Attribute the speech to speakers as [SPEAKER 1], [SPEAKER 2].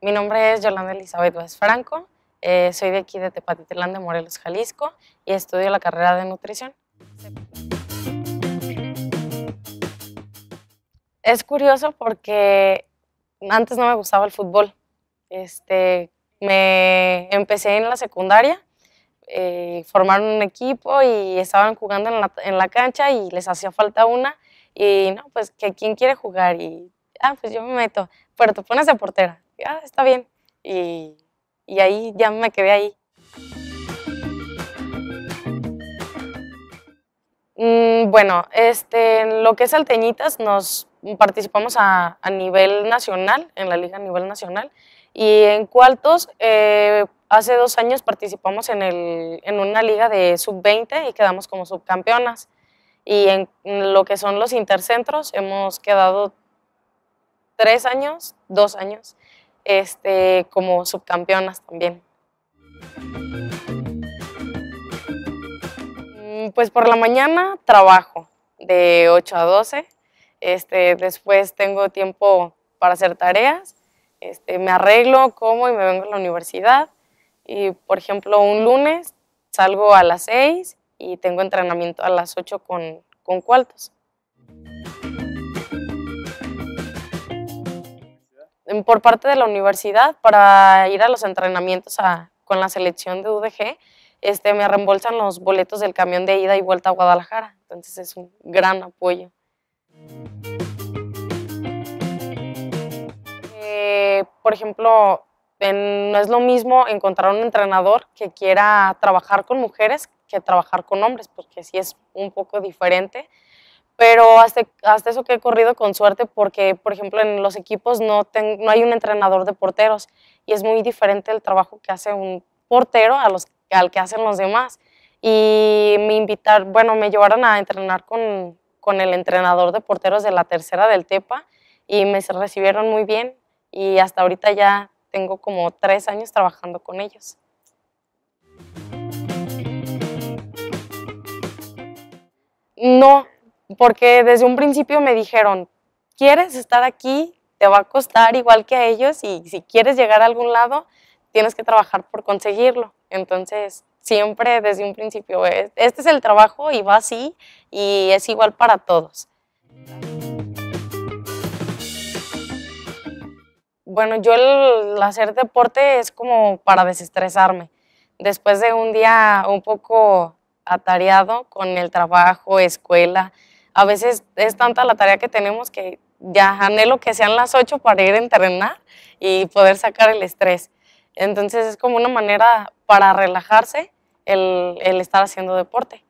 [SPEAKER 1] Mi nombre es Yolanda Elizabeth Vázquez Franco, soy de aquí de Tepatitlán de Morelos, Jalisco, y estudio la carrera de nutrición. Es curioso porque antes no me gustaba el fútbol. Me empecé en la secundaria, formaron un equipo y estaban jugando en la cancha y les hacía falta una. Y no, pues que quién quiere jugar y, pues yo me meto, pero te pones de portera. Y, está bien. Y ahí ya me quedé ahí. Bueno, en lo que es Salteñitas nos participamos a nivel nacional, en la liga a nivel nacional, y en Cualtos hace 2 años participamos en una liga de sub-20 y quedamos como subcampeonas. Y en lo que son los intercentros hemos quedado 3 años, 2 años, como subcampeonas también. Pues por la mañana trabajo de 8 a 12, después tengo tiempo para hacer tareas, me arreglo, como y me vengo a la universidad. Y por ejemplo, un lunes salgo a las 6 y tengo entrenamiento a las 8 con Cualtos. Por parte de la universidad, para ir a los entrenamientos con la selección de UDG, me reembolsan los boletos del camión de ida y vuelta a Guadalajara, entonces es un gran apoyo. Por ejemplo, no es lo mismo encontrar un entrenador que quiera trabajar con mujeres que trabajar con hombres, porque sí es un poco diferente. Pero hasta eso que he corrido con suerte porque, por ejemplo, en los equipos no hay un entrenador de porteros y es muy diferente el trabajo que hace un portero al que hacen los demás. Y me llevaron a entrenar con el entrenador de porteros de la tercera del Tepa y me recibieron muy bien y hasta ahorita ya tengo como 3 años trabajando con ellos. No, porque desde un principio me dijeron, ¿quieres estar aquí? Te va a costar igual que a ellos y si quieres llegar a algún lado, tienes que trabajar por conseguirlo. Entonces, siempre desde un principio, este es el trabajo y va así y es igual para todos. Bueno, yo el hacer deporte es como para desestresarme. Después de un día un poco atareado con el trabajo, escuela, a veces es tanta la tarea que tenemos que ya anhelo que sean las 8 para ir a entrenar y poder sacar el estrés. Entonces es como una manera para relajarse el estar haciendo deporte.